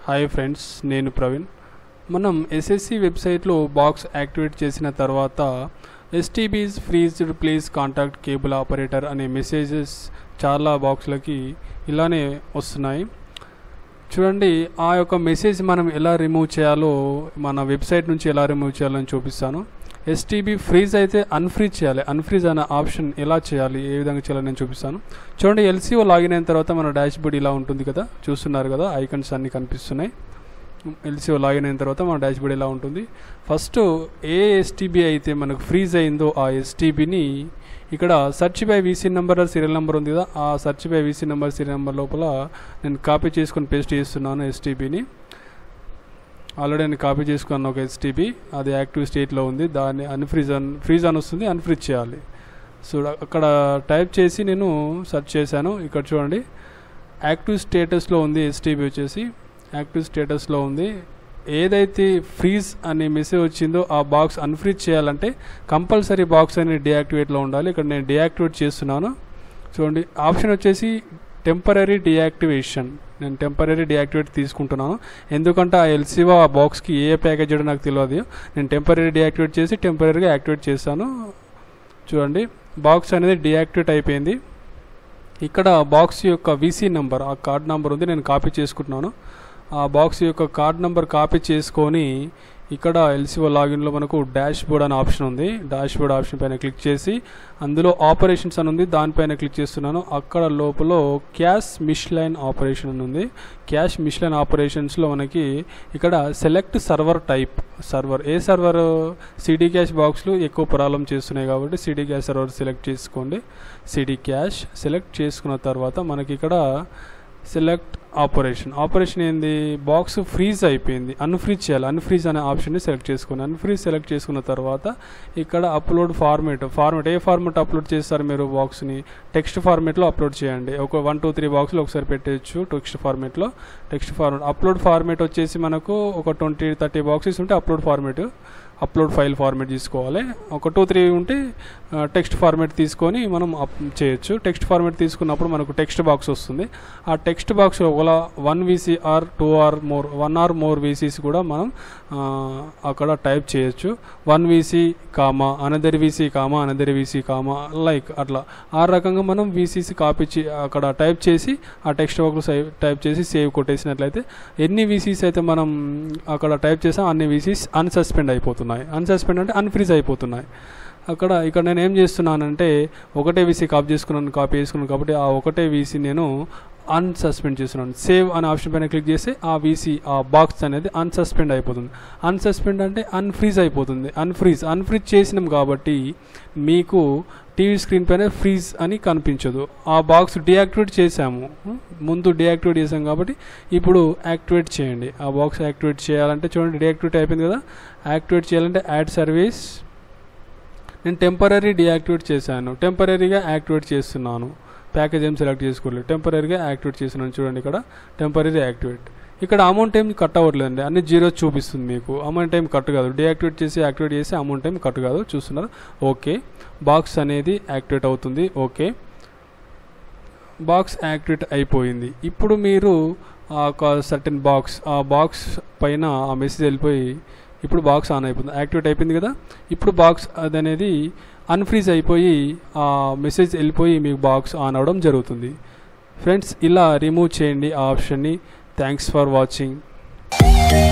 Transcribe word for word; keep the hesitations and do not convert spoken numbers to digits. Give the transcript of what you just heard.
Hi friends, నేను ప్రవీణ్. మనం SSC వెబ్సైట్లో బాక్స్ యాక్టివేట్ చేసిన తర్వాత STBs freezed please contact cable operator అనే మెసేజెస్ చాలా బాక్స్లకి ఇలానే వస్తున్నాయి. చూడండి, ఆ యొక్క మెసేజ్ మనం ఎలా రిమూవ్ చేయాలో మన వెబ్సైట్ నుంచి ఎలా రిమూవ్ చేయాలని చూపిస్తాను. ఎస్టీబీ ఫ్రీజ్ అయితే అన్ఫ్రీజ్ చేయాలి. అన్ఫ్రీజ్ అనే ఆప్షన్ ఎలా చేయాలి, ఏ విధంగా చేయాలని నేను చూపిస్తాను. చూడండి, ఎల్సీఓ లాగిన్ అయిన తర్వాత మన డాష్ బోర్డ్ ఇలా ఉంటుంది కదా, చూస్తున్నారు కదా, ఐకన్స్ అన్నీ కనిపిస్తున్నాయి. ఎల్సీఓ లాగిన్ అయిన తర్వాత మన డాష్ బోర్డ్ ఇలా ఉంటుంది. ఫస్ట్ ఏ ఎస్టీబీ అయితే మనకు ఫ్రీజ్ అయిందో ఆ ఎస్టీబీని ఇక్కడ search by VC number serial number ఉంది కదా, ఆ search by VC number serial number లోపల నేను కాపీ చేసుకొని పేస్ట్ చేస్తున్నాను. ఎస్టీబీని ఆల్రెడీ నేను కాపీ చేసుకున్నాను ఒక ఎస్టీబీ, అది యాక్టివ్ స్టేట్లో ఉంది. దాన్ని అన్ఫ్రీజ్ అన్ ఫ్రీజ్ అని వస్తుంది, అన్ఫ్రీజ్ చేయాలి. సో అక్కడ టైప్ చేసి నేను సెర్చ్ చేశాను. ఇక్కడ చూడండి, యాక్టివ్ స్టేటస్లో ఉంది. ఎస్టీబీ వచ్చేసి యాక్టివ్ స్టేటస్లో ఉంది. ఏదైతే ఫ్రీజ్ అనే మెసేజ్ వచ్చిందో ఆ బాక్స్ అన్ఫ్రీజ్ చేయాలంటే కంపల్సరీ బాక్స్ అనేది డియాక్టివేట్లో ఉండాలి. ఇక్కడ నేను డియాక్టివేట్ చేస్తున్నాను. చూడండి, ఆప్షన్ వచ్చేసి టెంపరీ డియాక్టివేషన్. నేను టెంపరీ డియాక్టివేట్ తీసుకుంటున్నాను, ఎందుకంటే ఆ ఎల్సీఓ ఆ బాక్స్కి ఏ ప్యాకేజ్ చేయడం నాకు తెలియదు. నేను టెంపరీ డియాక్టివేట్ చేసి టెంపరీగా యాక్టివేట్ చేస్తాను. చూడండి, బాక్స్ అనేది డియాక్టివేట్ అయిపోయింది. ఇక్కడ బాక్స్ యొక్క వీసీ నెంబర్, ఆ కార్డ్ నెంబర్ ఉంది, నేను కాపీ చేసుకుంటున్నాను. ఆ బాక్స్ యొక్క కార్డ్ నెంబర్ కాపీ చేసుకొని ఇక్కడ ఎల్సీఓ లాగిన్లో మనకు డాష్ బోర్డ్ అనే ఆప్షన్ ఉంది. డాష్ బోర్డ్ ఆప్షన్ పైన క్లిక్ చేసి అందులో ఆపరేషన్స్ అని ఉంది, దానిపైన క్లిక్ చేస్తున్నాను. అక్కడ లోపల క్యాష్ మిస్లైన్ ఆపరేషన్ అని ఉంది. క్యాష్ మిస్లైన్ ఆపరేషన్స్లో మనకి ఇక్కడ సెలెక్ట్ సర్వర్ టైప్, సర్వర్ ఏ సర్వర్, సిడీ క్యాష్ బాక్స్లు ఎక్కువ ప్రాబ్లం చేస్తున్నాయి కాబట్టి సిడీ క్యాష్ సర్వర్ సెలెక్ట్ చేసుకోండి. సిడీ క్యాష్ సెలెక్ట్ చేసుకున్న తర్వాత మనకి ఇక్కడ సెలెక్ట్ ఆపరేషన్, ఆపరేషన్ ఏంది, బాక్స్ ఫ్రీజ్ అయిపోయింది, అన్ఫ్రీజ్ చేయాలి. అన్ఫ్రీజ్ అనే ఆప్షన్ని సెలెక్ట్ చేసుకుని అన్ఫ్రీజ్ సెలెక్ట్ చేసుకున్న తర్వాత ఇక్కడ అప్లోడ్ ఫార్మేట్, ఫార్మేట్ ఏ ఫార్మేట్ అప్లోడ్ చేస్తారు మీరు బాక్స్ని, టెక్స్ట్ ఫార్మేట్లో అప్లోడ్ చేయండి. ఒక వన్ టూ త్రీ బాక్స్లో ఒకసారి పెట్టేయచ్చు టెక్స్ట్ ఫార్మేట్లో. టెక్స్ట్ ఫార్మేట్ అప్లోడ్ ఫార్మేట్ వచ్చేసి మనకు ఒక ట్వంటీ థర్టీ బాక్సెస్ ఉంటే upload format, upload file format తీసుకోవాలి. ఒక టూ త్రీ ఉంటే టెక్స్ట్ ఫార్మేట్ తీసుకొని మనం అప్ చేయొచ్చు. టెక్స్ట్ ఫార్మేట్ తీసుకున్నప్పుడు మనకు టెక్స్ట్ బాక్స్ వస్తుంది. ఆ టెక్స్ట్ బాక్స్ ఒకవేళ one VC or two or more one or more VCs కూడా మనం అక్కడ టైప్ చేయొచ్చు. One VC comma another VC comma another VC comma like అట్లా ఆ రకంగా మనం వీసీసీ కాపీ అక్కడ టైప్ చేసి ఆ టెక్స్ట్ బాక్స్ టైప్ చేసి సేవ్ కొట్టేసినట్లయితే ఎన్ని వీసీస్ అయితే మనం అక్కడ టైప్ చేసాం అన్ని వీసీస్ అన్సస్పెండ్ అయిపోతుంది. అన్సస్పెండ్ అంటే అన్ఫ్రీజ్ అయిపోతున్నాయి. అక్కడ ఇక్కడ నేను ఏం చేస్తున్నానంటే ఒకటే వీసీ కాపీ చేసుకున్నాను కాపీ చేసుకున్నాను కాబట్టి ఆ ఒకటే వీసీ నేను అన్సస్పెండ్ చేస్తున్నాను. సేవ్ అనే ఆప్షన్ పైన క్లిక్ చేస్తే ఆ వీసీ ఆ బాక్స్ అనేది అన్సస్పెండ్ అయిపోతుంది. అన్సస్పెండ్ అంటే అన్ఫ్రీజ్ అయిపోతుంది. అన్ఫ్రీజ్ అన్ఫ్రీజ్ చేసినాం కాబట్టి మీకు టీవీ స్క్రీన్ పైన ఫ్రీజ్ అని కనిపించదు. ఆ బాక్స్ డియాక్టివేట్ చేసాము, ముందు డియాక్టివేట్ చేసాం కాబట్టి ఇప్పుడు యాక్టివేట్ చేయండి. ఆ బాక్స్ యాక్టివేట్ చేయాలంటే చూడండి, డియాక్టివేట్ అయిపోయింది కదా. యాక్టివేట్ చేయాలంటే యాడ్ సర్వీస్, నేను టెంపరీ డియాక్టివేట్ చేశాను, టెంపరీగా యాక్టివేట్ చేస్తున్నాను. ప్యాకేజ్ ఏం సెలెక్ట్ చేసుకోలేదు, టెంపరీగా యాక్టివేట్ చేస్తున్నాను. చూడండి, ఇక్కడ టెంపరీ యాక్టివేట్. ఇక్కడ అమౌంట్ ఏం కట్ అవ్వట్లేదండి, అన్ని జీరో చూపిస్తుంది మీకు. అమౌంట్ ఏం కట్ కాదు, డియాక్టివేట్ చేసి యాక్టివేట్ చేసి అమౌంట్ ఏం కట్ కాదు. చూస్తున్నారు, ఓకే. బాక్స్ అనేది యాక్టివేట్ అవుతుంది. ఓకే, బాక్స్ యాక్టివేట్ అయిపోయింది. ఇప్పుడు మీరు ఒక సర్టెన్ బాక్స్, ఆ బాక్స్ పైన ఆ మెసేజ్ వెళ్ళిపోయి ఇప్పుడు బాక్స్ ఆన్ అయిపోతుంది, యాక్టివేట్ అయిపోయింది కదా. ఇప్పుడు బాక్స్ అది అనేది అన్ఫ్రీజ్ అయిపోయి ఆ మెసేజ్ వెళ్ళిపోయి మీకు బాక్స్ ఆన్ అవ్వడం జరుగుతుంది. ఫ్రెండ్స్, ఇలా రిమూవ్ చేయండి ఆ ఆప్షన్ని. Thanks for watching.